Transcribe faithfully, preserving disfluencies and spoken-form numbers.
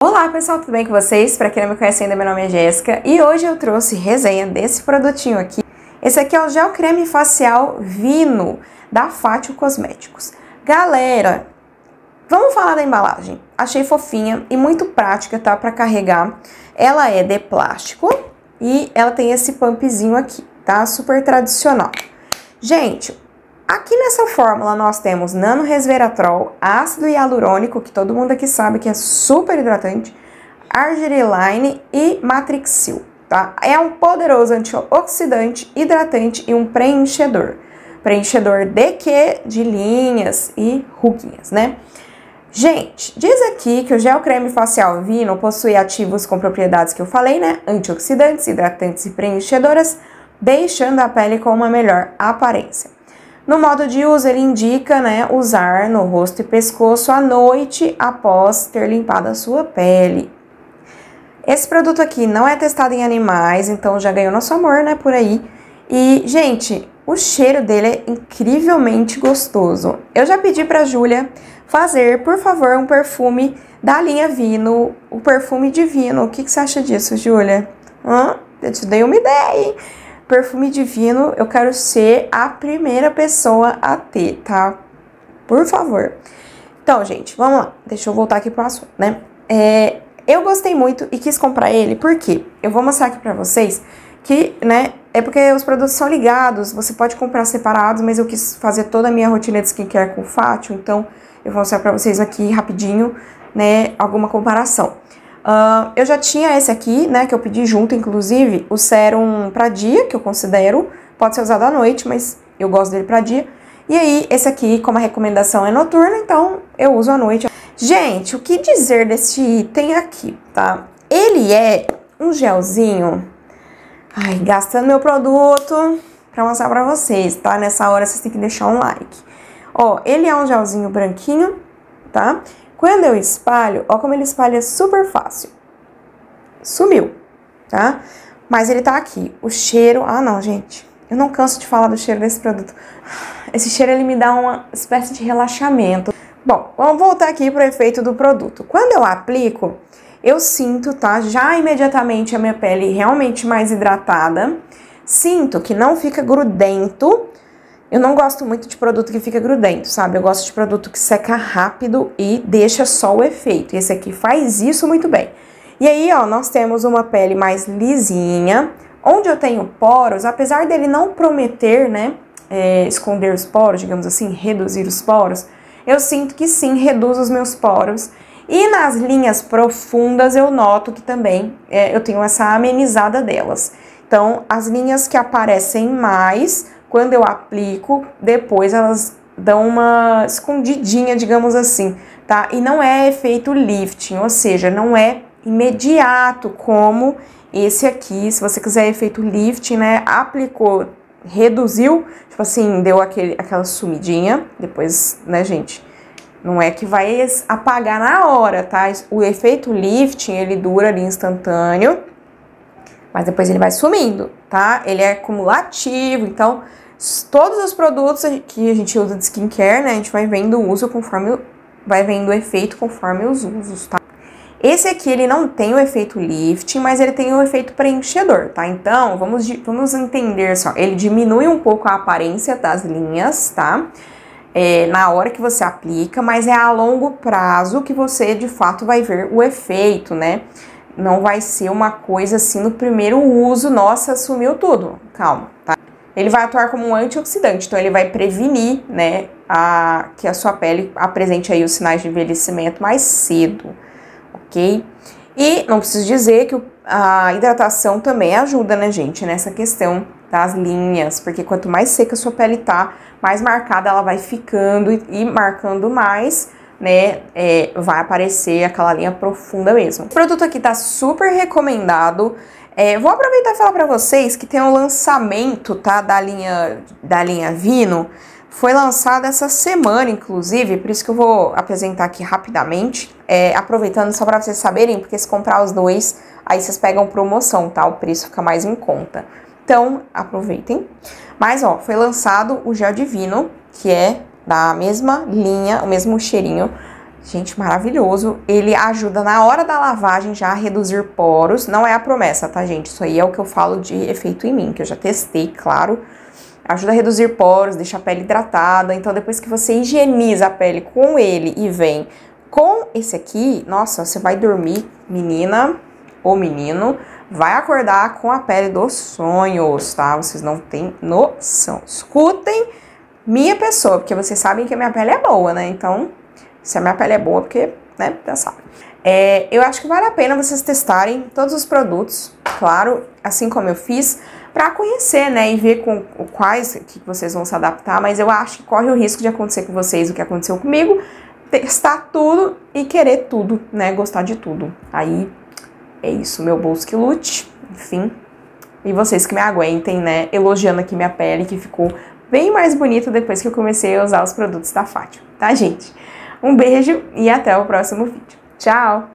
Olá pessoal, tudo bem com vocês? Para quem não me conhece ainda, meu nome é Jéssica e hoje eu trouxe resenha desse produtinho aqui. Esse aqui é o gel creme facial Vino da Fátio Cosméticos. Galera, vamos falar da embalagem. Achei fofinha e muito prática, tá? Para carregar. Ela é de plástico e ela tem esse pumpzinho aqui, tá? Super tradicional. Gente, aqui nessa fórmula nós temos nano-resveratrol, ácido hialurônico, que todo mundo aqui sabe que é super hidratante, argireline e matrixil, tá? É um poderoso antioxidante, hidratante e um preenchedor. Preenchedor de quê? De linhas e ruguinhas, né? Gente, diz aqui que o gel creme facial Vino possui ativos com propriedades que eu falei, né? Antioxidantes, hidratantes e preenchedoras, deixando a pele com uma melhor aparência. No modo de uso, ele indica, né, usar no rosto e pescoço à noite após ter limpado a sua pele. Esse produto aqui não é testado em animais, então já ganhou nosso amor, né, por aí. E, gente, o cheiro dele é incrivelmente gostoso. Eu já pedi pra Júlia fazer, por favor, um perfume da linha Vino, o perfume de Vino. O que, que você acha disso, Júlia? Hã? Eu te dei uma ideia, hein? Perfume divino, eu quero ser a primeira pessoa a ter, tá? Por favor. Então, gente, vamos lá. Deixa eu voltar aqui pro assunto, né? É, eu gostei muito e quis comprar ele, por quê? Eu vou mostrar aqui pra vocês que, né, é porque os produtos são ligados, você pode comprar separados, mas eu quis fazer toda a minha rotina de skincare com o Fátio, então eu vou mostrar pra vocês aqui rapidinho, né, alguma comparação. Uh, eu já tinha esse aqui, né, que eu pedi junto, inclusive, o sérum pra dia, que eu considero, pode ser usado à noite, mas eu gosto dele pra dia. E aí, esse aqui, como a recomendação é noturna, então eu uso à noite. Gente, o que dizer desse item aqui, tá? Ele é um gelzinho, ai, gastando meu produto pra mostrar pra vocês, tá? Nessa hora vocês têm que deixar um like. Ó, ele é um gelzinho branquinho, tá? Quando eu espalho, ó como ele espalha super fácil. Sumiu, tá? Mas ele tá aqui. O cheiro... Ah, não, gente. Eu não canso de falar do cheiro desse produto. Esse cheiro, ele me dá uma espécie de relaxamento. Bom, vamos voltar aqui pro efeito do produto. Quando eu aplico, eu sinto, tá? Já imediatamente a minha pele realmente mais hidratada. Sinto que não fica grudento. Eu não gosto muito de produto que fica grudento, sabe? Eu gosto de produto que seca rápido e deixa só o efeito. E esse aqui faz isso muito bem. E aí, ó, nós temos uma pele mais lisinha, onde eu tenho poros, apesar dele não prometer, né, é, esconder os poros, digamos assim, reduzir os poros, eu sinto que sim, reduz os meus poros. E nas linhas profundas eu noto que também é, eu tenho essa amenizada delas. Então, as linhas que aparecem mais... Quando eu aplico, depois elas dão uma escondidinha, digamos assim, tá? E não é efeito lifting, ou seja, não é imediato como esse aqui. Se você quiser efeito lifting, né? Aplicou, reduziu, tipo assim, deu aquele, aquela sumidinha. Depois, né, gente? Não é que vai apagar na hora, tá? O efeito lifting, ele dura ali instantâneo, mas depois ele vai sumindo, tá? Ele é cumulativo, então... Todos os produtos que a gente usa de skincare, né, a gente vai vendo o uso conforme, vai vendo o efeito conforme os usos, tá? Esse aqui, ele não tem o efeito lifting, mas ele tem o efeito preenchedor, tá? Então, vamos, vamos entender só, ele diminui um pouco a aparência das linhas, tá? É, na hora que você aplica, mas é a longo prazo que você, de fato, vai ver o efeito, né? Não vai ser uma coisa assim no primeiro uso, nossa, sumiu tudo, calma, tá? Ele vai atuar como um antioxidante, então ele vai prevenir, né, a, que a sua pele apresente aí os sinais de envelhecimento mais cedo, ok? E não preciso dizer que a hidratação também ajuda, né, gente, nessa questão das linhas, porque quanto mais seca a sua pele tá, mais marcada ela vai ficando e, e marcando mais, né, é, vai aparecer aquela linha profunda mesmo. O produto aqui tá super recomendado. É, vou aproveitar e falar pra vocês que tem um lançamento, tá, da linha, da linha Vino. Foi lançado essa semana, inclusive, por isso que eu vou apresentar aqui rapidamente. É, aproveitando só pra vocês saberem, porque se comprar os dois, aí vocês pegam promoção, tá? O preço fica mais em conta. Então, aproveitem. Mas, ó, foi lançado o gel Divino, que é da mesma linha, o mesmo cheirinho Gente, maravilhoso. Ele ajuda na hora da lavagem já a reduzir poros. Não é a promessa, tá, gente? Isso aí é o que eu falo de efeito em mim, que eu já testei, claro. Ajuda a reduzir poros, deixa a pele hidratada. Então, depois que você higieniza a pele com ele e vem com esse aqui, nossa, você vai dormir, menina ou menino, vai acordar com a pele dos sonhos, tá? Vocês não têm noção. Escutem minha pessoa, porque vocês sabem que a minha pele é boa, né? Então... se a minha pele é boa, porque, né, já sabe. É, eu acho que vale a pena vocês testarem todos os produtos, claro, assim como eu fiz, pra conhecer, né, e ver com quais que vocês vão se adaptar, mas eu acho que corre o risco de acontecer com vocês o que aconteceu comigo, testar tudo e querer tudo, né, gostar de tudo. Aí, é isso, meu bolso que lute, enfim. E vocês que me aguentem, né, elogiando aqui minha pele, que ficou bem mais bonita depois que eu comecei a usar os produtos da Fátima, tá, gente? Um beijo e até o próximo vídeo. Tchau!